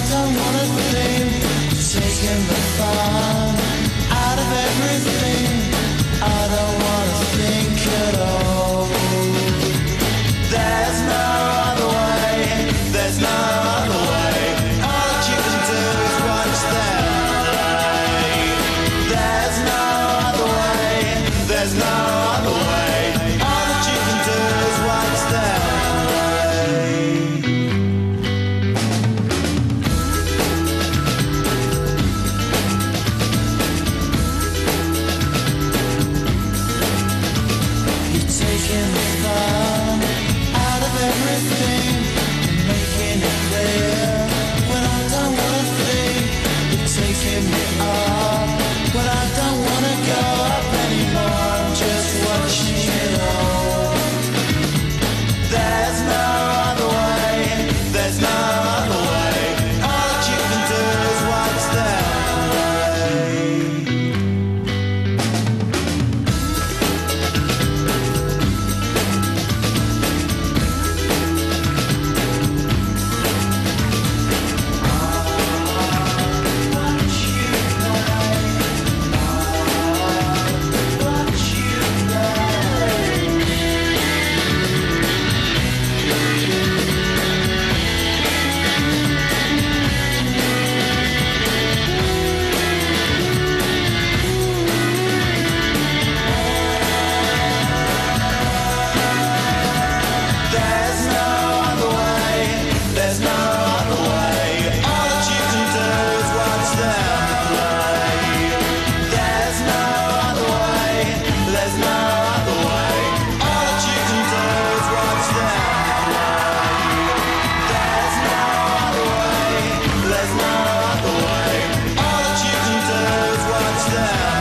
don't wanna think, taking the fun out of everything. I don't wanna think at all. There's no other way, there's no other way. All that you can do is watch them play. There's no other way, there's no other way. All that you can do is watch them play. You're taking the fun out of everything and making it clear when I don't wanna think. You're taking me up when I don't wanna go up anymore. I'm just watching it all. There's no other way, there's no other way. All that you can do is watch them play. There's no other way, there's no other way. All that you can do is watch them play. There's no other way, there's no other way. All that you can do is watch them play. There's no other way, there's no other way. All that you can do is watch them